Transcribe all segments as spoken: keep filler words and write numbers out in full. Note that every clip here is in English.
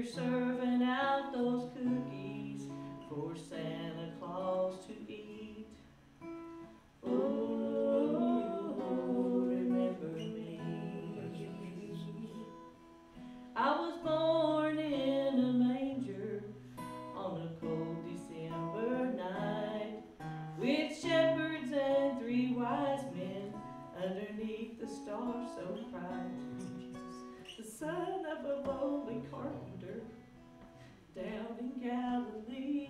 you're serving out those cookies for Santa Claus to eat. Oh, remember me. I was born in a manger on a cold December night, with shepherds and three wise men underneath the stars so bright. The son of a lowly carpenter down in Galilee.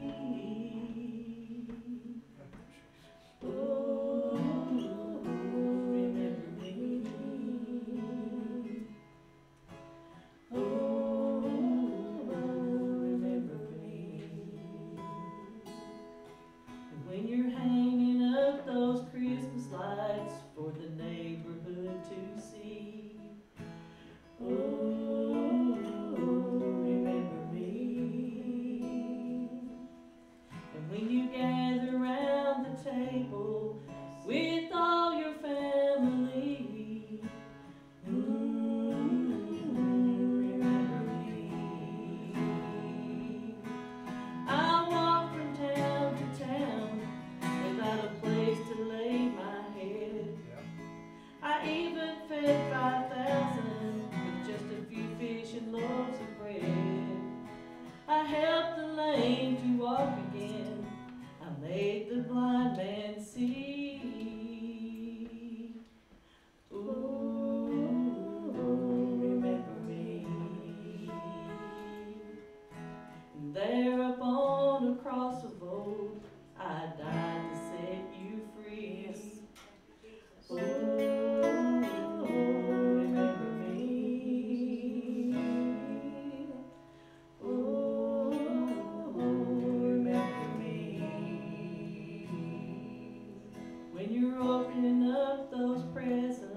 Oh, remember me. Oh, remember me. And when you're hanging up those Christmas lights for the neighborhood to see, oh, remember me. And when you gather round the table with all your family, mm, remember me. I walk from town to town without a place to lay my head. I even fed five thousand with just a few fish and loaves of bread. I helped the lame to walk again. I made the blind man see. Ooh, remember me. And there upon a cross of old, I died to set you free. Oh, remember me. Oh, remember me. When you're opening up those presents